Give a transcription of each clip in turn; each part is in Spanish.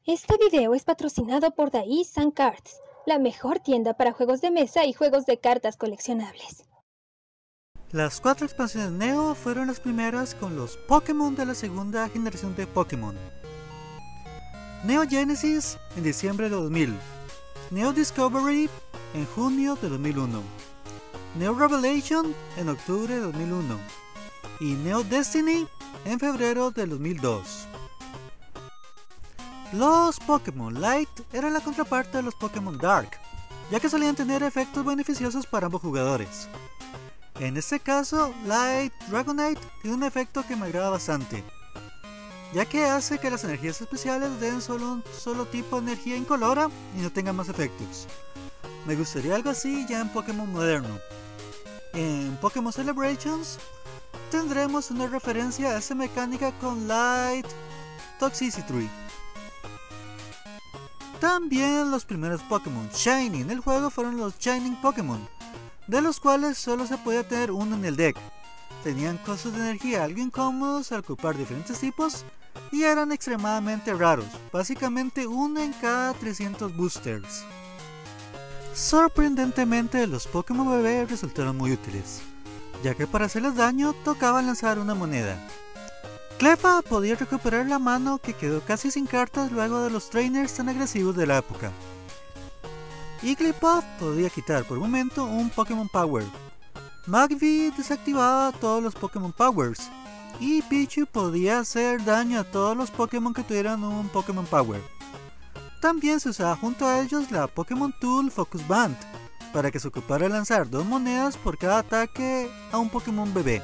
Este video es patrocinado por Dice and Cards, la mejor tienda para juegos de mesa y juegos de cartas coleccionables. Las 4 expansiones Neo fueron las primeras con los Pokémon de la segunda generación de Pokémon. Neo Genesis en diciembre de 2000, Neo Discovery en junio de 2001, Neo Revelation en octubre de 2001 y Neo Destiny en febrero de 2002. Los Pokémon Light eran la contraparte de los Pokémon Dark, ya que solían tener efectos beneficiosos para ambos jugadores. En este caso, Light Dragonite tiene un efecto que me agrada bastante, ya que hace que las energías especiales den solo un solo tipo de energía incolora y no tengan más efectos. Me gustaría algo así ya en Pokémon moderno. En Pokémon Celebrations tendremos una referencia a esa mecánica con Light Toxicity. También los primeros Pokémon Shiny en el juego fueron los Shining Pokémon, de los cuales solo se podía tener uno en el deck. Tenían costos de energía algo incómodos al ocupar diferentes tipos y eran extremadamente raros, básicamente uno en cada 300 boosters. Sorprendentemente los Pokémon bebé resultaron muy útiles, ya que para hacerles daño tocaba lanzar una moneda. Cleffa podía recuperar la mano que quedó casi sin cartas luego de los trainers tan agresivos de la época. Igglybuff podía quitar por un momento un Pokémon Power. Magby desactivaba todos los Pokémon Powers. Y Pichu podía hacer daño a todos los Pokémon que tuvieran un Pokémon Power. También se usaba junto a ellos la Pokémon Tool Focus Band, para que se ocupara lanzar 2 monedas por cada ataque a un Pokémon bebé.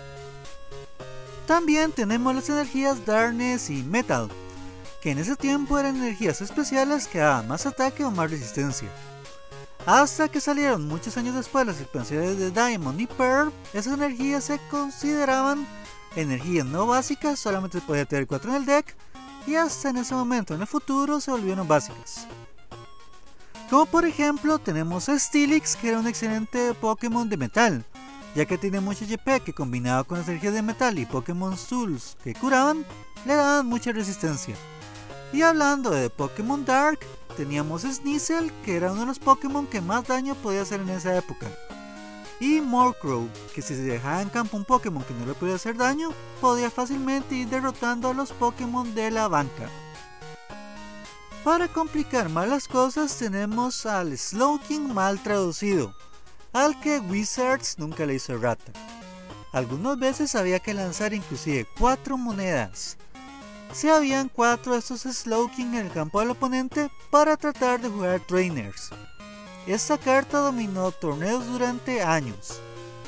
También tenemos las energías Darkness y Metal, que en ese tiempo eran energías especiales que daban más ataque o más resistencia. Hasta que salieron muchos años después las expansiones de Diamond y Pearl, esas energías se consideraban energías no básicas, solamente se podía tener 4 en el deck, y hasta en ese momento en el futuro se volvieron básicas. Como por ejemplo tenemos a Steelix, que era un excelente Pokémon de metal, ya que tiene mucho HP que combinado con las energías de metal y Pokémon Tools que curaban, le daban mucha resistencia. Y hablando de Pokémon Dark, teníamos Sneasel, que era uno de los Pokémon que más daño podía hacer en esa época. Y Murkrow, que si se dejaba en campo un Pokémon que no le podía hacer daño, podía fácilmente ir derrotando a los Pokémon de la banca. Para complicar más las cosas tenemos al Slowking mal traducido, al que Wizards nunca le hizo rata. Algunas veces había que lanzar inclusive 4 monedas. Si habían 4 de estos Slowking en el campo del oponente para tratar de jugar trainers. Esta carta dominó torneos durante años.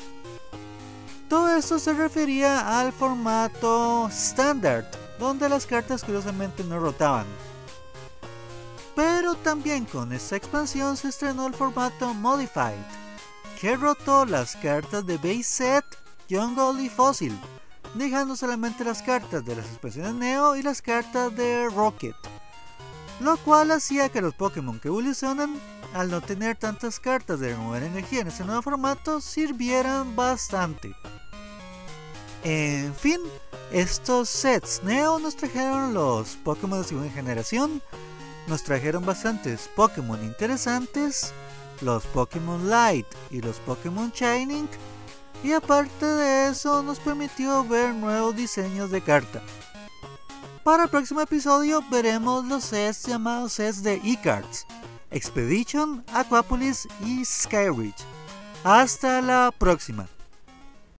Todo esto se refería al formato Standard, donde las cartas curiosamente no rotaban. Pero también con esta expansión se estrenó el formato Modified, que rotó las cartas de Base Set, Jungle y Fossil, dejando solamente las cartas de las expansiones Neo y las cartas de Rocket, lo cual hacía que los Pokémon que evolucionan, al no tener tantas cartas de remover energía en este nuevo formato, sirvieran bastante. En fin, estos sets Neo nos trajeron los Pokémon de segunda generación, nos trajeron bastantes Pokémon interesantes, los Pokémon Light y los Pokémon Shining, y aparte de eso nos permitió ver nuevos diseños de carta. Para el próximo episodio veremos los sets llamados sets de E-Cards, Expedition, Aquapolis y Skyreach. Hasta la próxima.